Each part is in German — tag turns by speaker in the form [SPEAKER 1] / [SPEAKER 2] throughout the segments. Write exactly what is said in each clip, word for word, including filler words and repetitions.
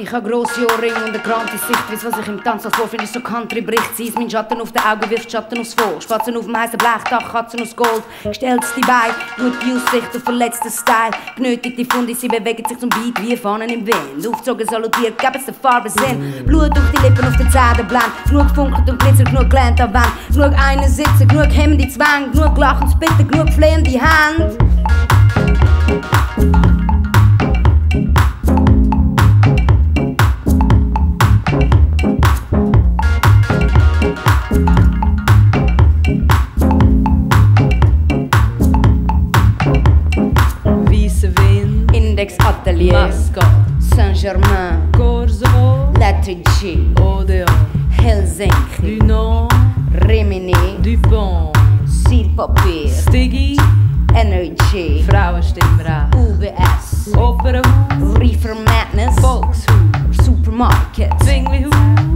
[SPEAKER 1] Ich habe grosse Ohrringe und eine kranke Sicht. Weiss, was ich im Tanz als vorfinde, ist so Country bricht. Sie ist mein Schatten auf den Augen, wirft Schatten aufs Vor. Spatzen auf dem heißen Blechdach, Katzen aus Gold. Gestellt die Beine, gute Aussicht auf verletzten Style. Genötigte Funde, sie bewegen sich zum Beat wie Fahnen im Wind. Aufgezogen, salutiert, geben es der Farbe Sinn. Blut durch die Lippen, auf den Zähnen blend. Genug funkelt und glitzert, genug gelernt an Wand. Genug einen sitzen, genug hemmende Zwang. Genug lachend Bitten, genug flehende Hand. Atelier, Mascot, Saint-Germain, Corso, Latrici, Odeon, Helsinki, Dunon, Rimini, Dupont, Silpapier, Stiggy, Energy, Frauenstimmrecht, U B S, Opernhaus, Reefer Madness, Volkshaus, Supermarket, Zwinglihaus,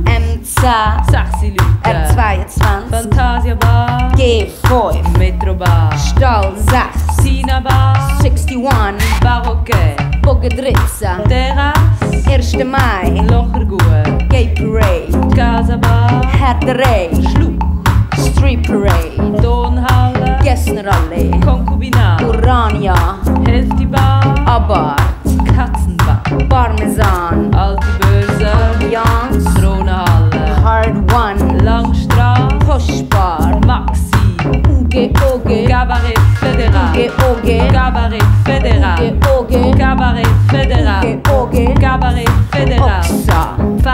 [SPEAKER 1] M zehn, sechzig Leute, R zweiundzwanzig, Fantasia Bar, G fünf, Metro Bar, Stall sechs, Sina Bar, einundsechzig, Barocke, Boggedritza, Terrasse, erster Mai, Lochergut, Gay Parade, Casa Bar, Härterei, Schluch, Street Parade, Tonhalle, Gessnerallee, Konkubinat, Urania, Hälfte Bar, Abart, Katzenbach, Parmesan, Alte Börse, Allianz, Thronhalle, Hard One, Langstrasse, Postbar, Maxi, U G O G, Cabaret Fédéral, U G O G, Cabaret Fédéral, U G O G, Cabaret Fédéral, U G O G, Cabaret Fédéral, Oxa,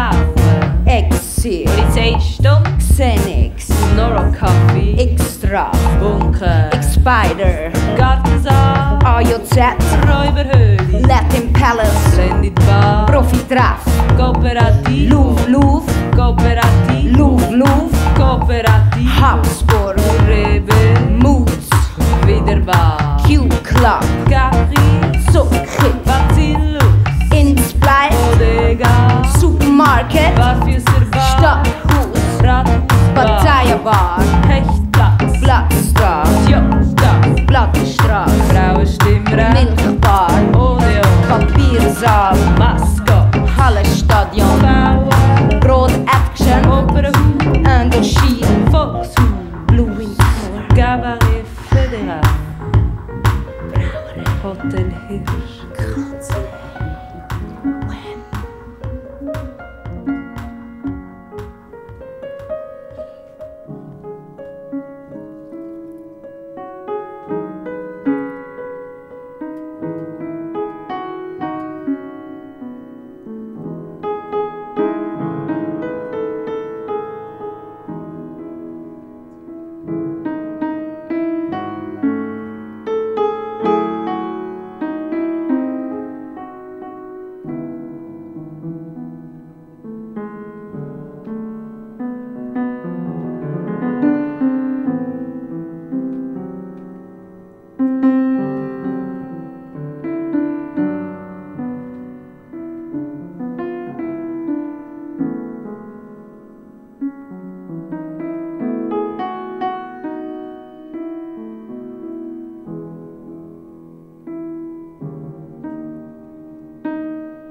[SPEAKER 1] Farbe, Exil, Polizeistunde, Xenix, Noro Coffee, Extra, Bunker, X-Spider, Gartensaal, A J Z, Räuberhöhle, Latin Palace, Splendid Bar, Profitreff, Kooperativ, Louvre Louvre, Kooperativ, Louvre Louvre, Kooperativ, Habsburg, Rebe, Moods, Wiederbar, Q-Club, Capri, Zucchit, Bacillus, Insplay, Bodega, Supermarket, Barfüßer Bar, Stadthaus, Rathaus, Parteienbar, Hechtplatz, Blattstraße, Jonas, Plattenstraße, Frauenstimmrecht, Milchbar, Odeon, Papiersaal, Mascot, Hallenstadion, Bauer, Broad Action, Opernhaus, Indochine, Volkshaus, Blue Wind Tower, Cabaret Fédéral, Hotel Hirsch, Katz.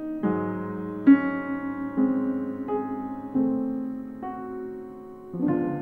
[SPEAKER 2] you